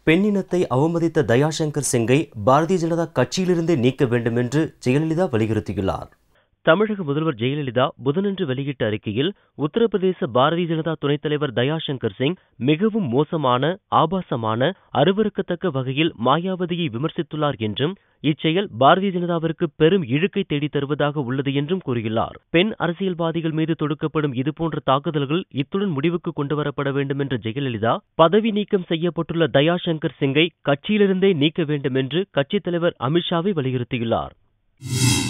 பெண்ணினத்தை அவமதித்த தயாசங்கர் சிங்கை பாரதிய ஜனதா கட்சியிலிருந்தே நீக்க வேண்டும் என்று ஜெயலலிதா வலியுறுத்தியுள்ளார். தமிழக முதல்வர் ஜெயலலிதா புதனன்று வெளியிட்ட அறிக்கையில் உத்தரப்பிரதேச பாரதிய ஜனதா துணைத் தலைவர் தயாசங்கர் சிங் மிகவும் மோசமான, ஆபாசமான, அருவருக்கத்தக்க வகையில் மாயாவதியை விமர்சித்துள்ளார் என்றும் இச்செயல் பாரதிய ஜனதாவிற்கு பெரும் இழுக்கை தேடித் தருவதாக உள்ளது என்றும் கூறியுள்ளார். பெண் அரசியல்வாதிகள் மீது தொடுக்கப்படும் இதுபோன்ற தாக்குதல்கள் இத்துடன் முடிவுக்கு கொண்டுவரப்பட வேண்டும் என்ற ஜெயலலிதா பதவி நீக்கம் செய்யப்பட்டுள்ள தயாசங்கர் சிங்கை கட்சியிலிருந்தே நீக்க வேண்டும் என்று கட்சித் தலைவர் அமித்ஷாவை வலியுறுத்தியுள்ளார்.